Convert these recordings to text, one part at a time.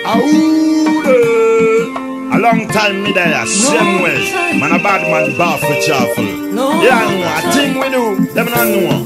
A long time me there, same way. Man a bad man, bar for cheerful. Yeah, I know, a thing we do, them not know.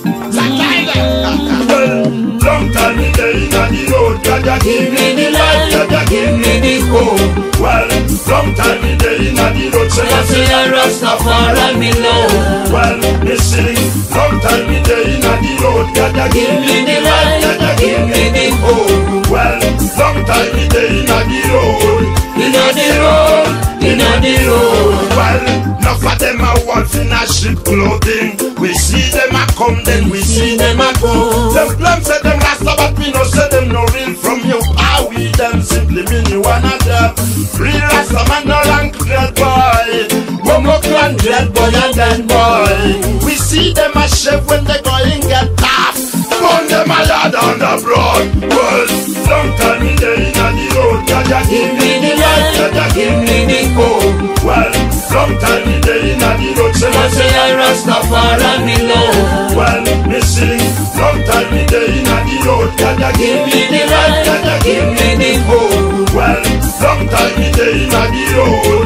Well, long time me there in the road, Jaja give me the light, Jaja give me the hope. Well, long time me there in the road, say I say I Rastafari me love. Well, me sing, long time me there in the road, Jaja give me the light, Jaja give me the hope. Well, long time me there in the road, in the road. Well, enough of them are wolves in a sheep clothing. We see them a come, then we see them a go. Them plums say them Rasta, but we no say them no real from you. How we them simply mean you wanna them. Real Rasta man no rank dread boy. Momo clan dread boy and then boy. We see them a chef when they going get tough. Burn them a yard on the broad. Well, long time in the road, Jaja give me the light, Jaja give me the hope. Well, long time in the road, say I say I Rastafari me love. Well, me sing, long time in the road, Jaja give me the light, Jaja give me the hope. Well, long time in the road,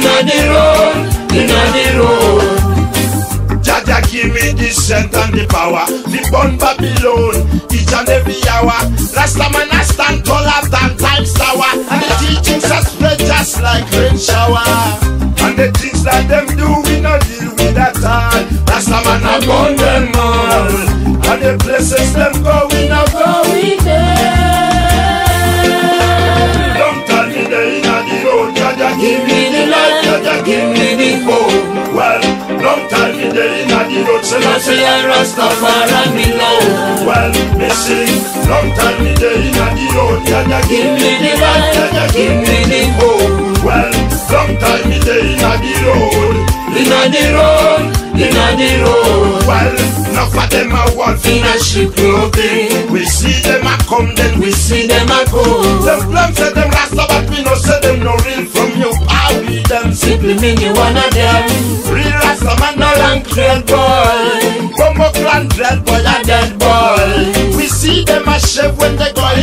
in the road. Jaja give me the strength and the power. The born Babylon, each and every hour. Rasta man I stand taller than Times Tower. And the teachings are spread just like rain shower. And the things that them do, we no deal with at all. Rasta man I burn them all. And the places them go, we no go with them. Long time in the road, Jaja give me the light, Jaja give me the hope. Well, long time in the road, say I say I Rastafari me love. Well, me sing, long time in the road, Jaja give me the light, Jaja give me the hope. Well, long time in the road, in the road. Well, enough of them are wolves in a sheep clothing. We see them a come, then we see them a go. Them plums say them Rasta, but we no say them no real from you. How we them simply mean you one of them. Real Rasta man no rank dread boy. Momo clan dread boy and dead boy. We see them a chef when they go